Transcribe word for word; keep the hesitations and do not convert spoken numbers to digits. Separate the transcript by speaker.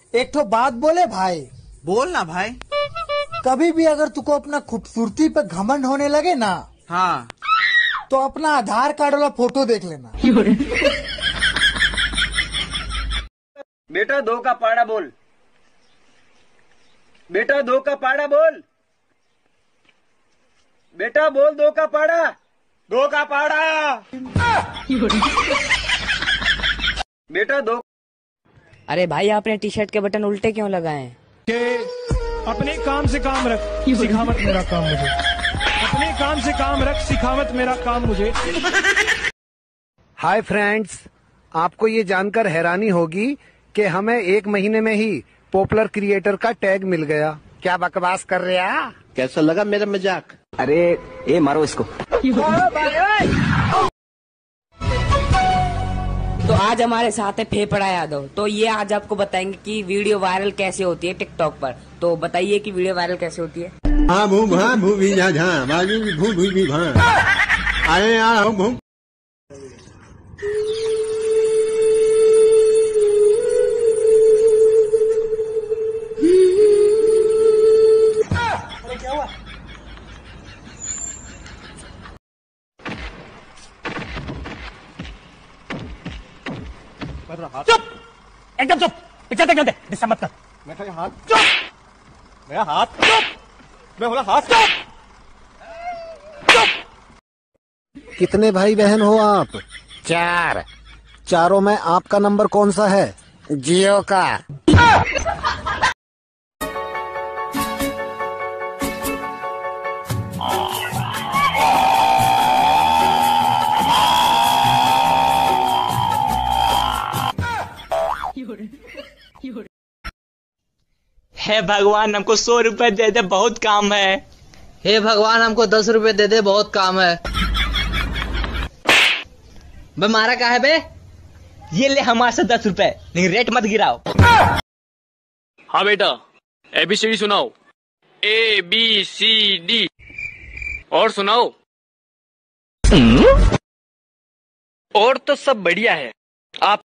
Speaker 1: एक तो बात बोले भाई।
Speaker 2: बोल ना भाई।
Speaker 1: कभी भी अगर तुको अपना खूबसूरती पे घमंड होने लगे ना,
Speaker 2: हाँ,
Speaker 1: तो अपना आधार कार्ड वाला फोटो देख लेना।
Speaker 3: बेटा दो का पाड़ा बोल। बेटा दो का पाड़ा बोल। बेटा बोल दो का पाड़ा। दो का पाड़ा। बेटा दो।
Speaker 4: अरे भाई, आपने टी शर्ट के बटन उल्टे क्यों लगाए हैं?
Speaker 5: के अपने काम से काम रख, सिखावत मेरा काम मुझे। अपने काम से काम रख, सिखावत मेरा काम मुझे।
Speaker 6: हाय फ्रेंड्स, आपको ये जानकर हैरानी होगी कि हमें एक महीने में ही पॉपुलर क्रिएटर का टैग मिल गया। क्या बकवास कर रहे हैं?
Speaker 7: कैसा लगा मेरा मजाक?
Speaker 3: अरे ए मारो इसको।
Speaker 4: तो आज हमारे साथ है फेफड़ा यादव। तो ये आज आपको बताएंगे कि वीडियो वायरल कैसे होती है टिकटॉक पर। तो बताइए कि वीडियो वायरल कैसे होती है।
Speaker 7: हाँ भू भा भू भी जा झा बाजू भी भू भू भी भा आए यार हम भू।
Speaker 1: क्या हुआ?
Speaker 5: चुप, एकदम चुप। पिक्चर देख लेते, डिस्टर्ब मत कर।
Speaker 7: मेरा हाथ चुप। मेरा हाथ चुप। मैं बोला हाथ चुप। चुप।
Speaker 6: कितने भाई बहन हो आप?
Speaker 7: चार।
Speaker 6: चारों में आपका नंबर कौन सा है?
Speaker 7: जियो का।
Speaker 8: हे भगवान, हमको सौ रुपए दे दे, बहुत काम है।
Speaker 9: हे भगवान, हमको दस रुपए दे दे, बहुत काम है। बे मारा क्या है बे?
Speaker 8: ये ले हमारे से दस रुपए, लेकिन रेट मत गिराओ।
Speaker 10: हाँ बेटा, एबीसीडी सुनाओ। A B C D. और सुनाओ। और तो सब बढ़िया है। आप